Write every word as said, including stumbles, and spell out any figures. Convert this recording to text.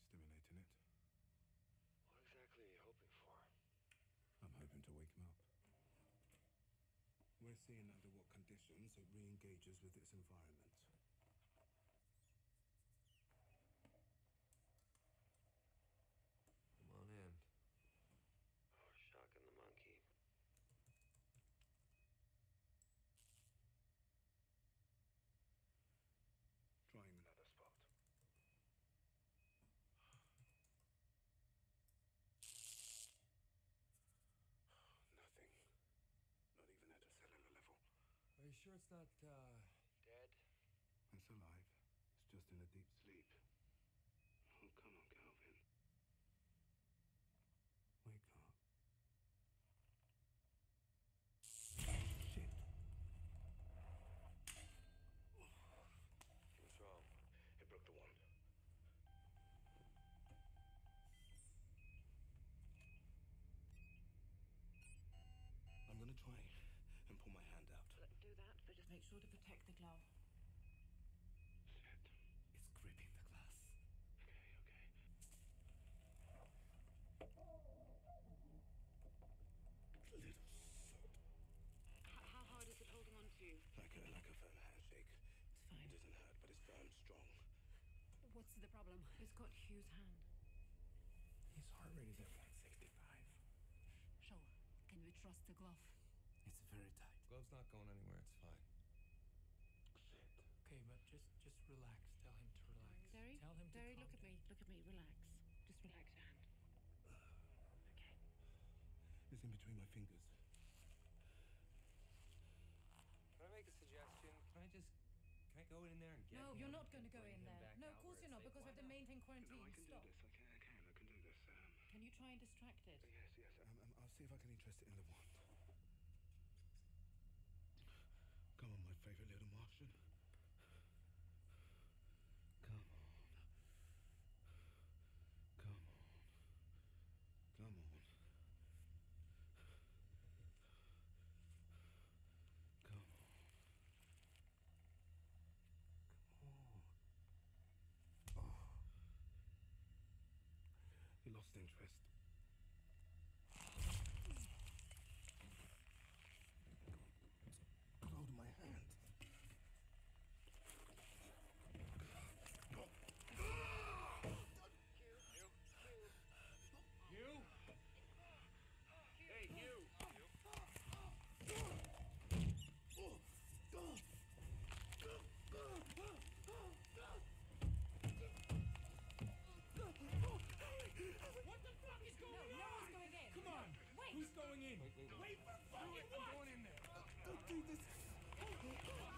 stimulating it. What exactly are you hoping for? I'm hoping to wake him up. We're seeing under what conditions it re-engages with its environment. Come on in. Oh, shocking the monkey. Trying another spot. Nothing. Not even at a cellular level. Are you sure it's not, uh... dead? It's alive. It's just in a deep sleep. Oh, come on, Calvin. Wake up. Shit. What's wrong? It broke the wand. I'm gonna try and pull my hand out. Do that, but just make sure to protect the glove. Shit. It's gripping the glass. Okay, okay. Little soap. How, how hard is it holding on to you? Like a, like a firm handshake. It's fine. It doesn't hurt, but it's firm, strong. What's the problem? It's got Hugh's hand. His heart rate is at one sixty-five. Sure. Can we trust the glove? It's very tight. Glove's not going anywhere, it's fine. Shit. Okay, but just just relax. Tell him to relax. Derry, Tell him to Derry, calm look at down. me. Look at me. Relax. Just relax your hand. Okay. It's in between my fingers. Can I make a suggestion? Can I just... Can I go in there and get No, him you're not going to and go bring in him there. back No, out of course where you're not, it's because we safe? have to Why not? maintain quarantine. No, I can Stop. do this. I can, I can. I can do this. Um, Can you try and distract it? yes, yes. Um, um, I'll see if I can interest it in the wand. Come on, my favorite little Martian. Come on. Come on. Come on. Come on. Come on. Oh. He lost interest. Got hold of my hand. You? Hey, you! What the fuck is going No, on? no one's going in. Come on. Wait. Who's going in? Wait, wait, wait. Wait for fucking what? I'm going in there. Don't do this.